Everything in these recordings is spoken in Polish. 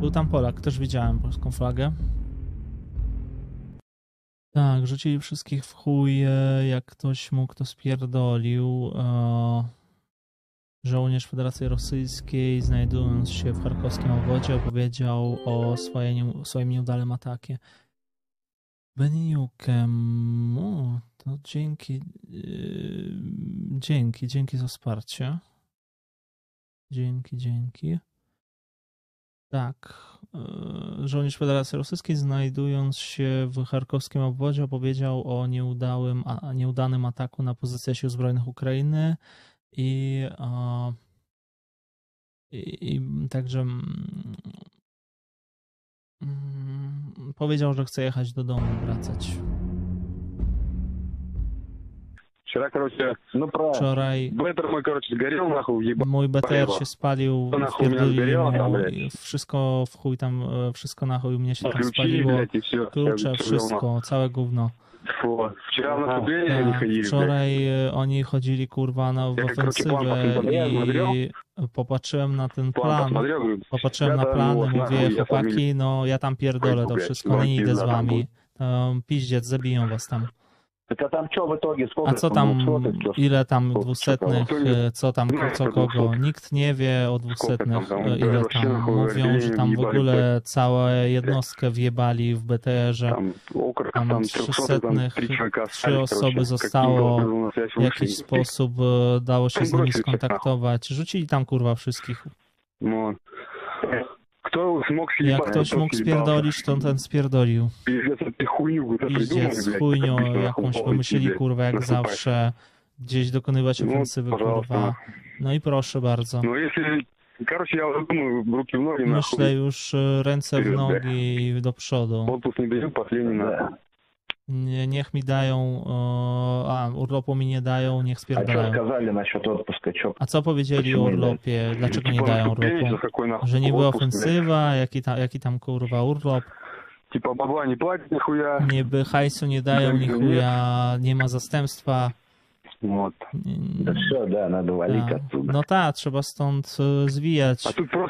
Był tam Polak, też widziałem polską flagę. Tak, rzucili wszystkich w chuj, jak ktoś mógł, to spierdolił. Żołnierz Federacji Rosyjskiej, znajdując się w charkowskim obwodzie, opowiedział o swoim nieudalym atakie. Beniniukiem, to dzięki za wsparcie. Dzięki. Tak. Żołnierz Federacji Rosyjskiej, znajdując się w charkowskim obwodzie, opowiedział o nieudanym ataku na pozycje sił zbrojnych Ukrainy i także powiedział, że chce jechać do domu, wracać. Wczoraj mój BTR się spalił, wpierdolili mu, wszystko w chuj tam, wszystko na chuj mnie się tam spaliło, klucze, wszystko, całe gówno. Wczoraj oni chodzili kurwa w ofensywę i popatrzyłem na ten plan, popatrzyłem na plan i mówię, chłopaki, no ja tam pierdolę to wszystko, no nie idę z wami, piździec, zabiją was tam. A co tam, ile tam dwusetnych, co tam, co kogo? Nikt nie wie o dwusetnych, ile tam. Mówią, że tam w ogóle całą jednostkę wjebali w BTR-ze. Tam 300, 3 osoby zostało, w jakiś sposób dało się z nimi skontaktować. Rzucili tam kurwa wszystkich. Jak ktoś mógł spierdolić, to ten spierdolił. Piździec, chujnią jakąś wymyślili, kurwa, jak zawsze. Gdzieś dokonywać ofensywy, kurwa. No i proszę bardzo. Myślę już ręce w nogi i do przodu. Niech mi dają, urlopu mi nie dają, niech spierdalają. A co powiedzieli o urlopie? Dlaczego nie dają urlopu? Że nie była ofensywa? Jaki tam kurwa urlop? Niby hajsu nie dają, ni chuja, nie ma zastępstwa. No tak, trzeba stąd zwijać.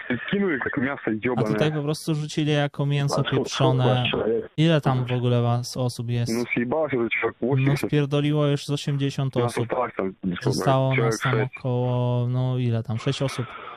A tutaj po prostu rzucili jako mięso pieprzone. Ile tam w ogóle was osób jest? No spierdoliło już z 80 osób. Zostało nas tam około, no ile tam, 6 osób.